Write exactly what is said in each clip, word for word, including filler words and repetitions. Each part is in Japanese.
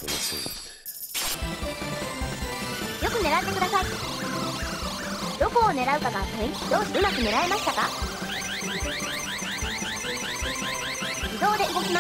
よく狙ってください。どこを狙うかがポイント。どうしうまく狙えましたか？自動で動きます。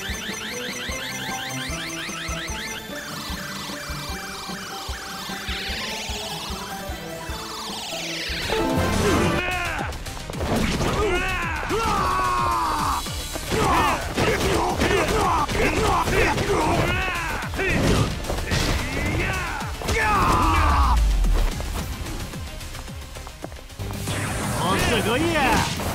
すごいや。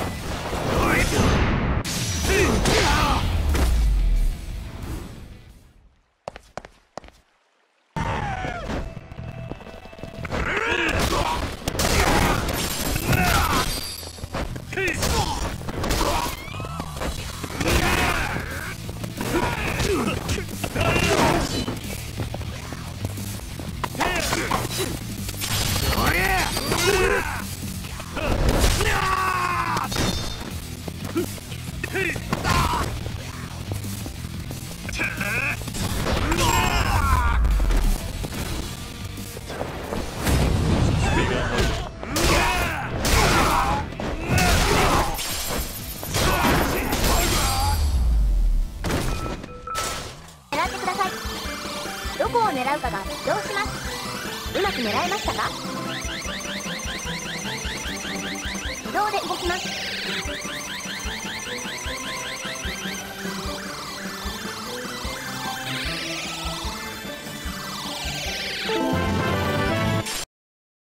どこを狙うかが起動します。うまく狙えましたか？自動で動きます。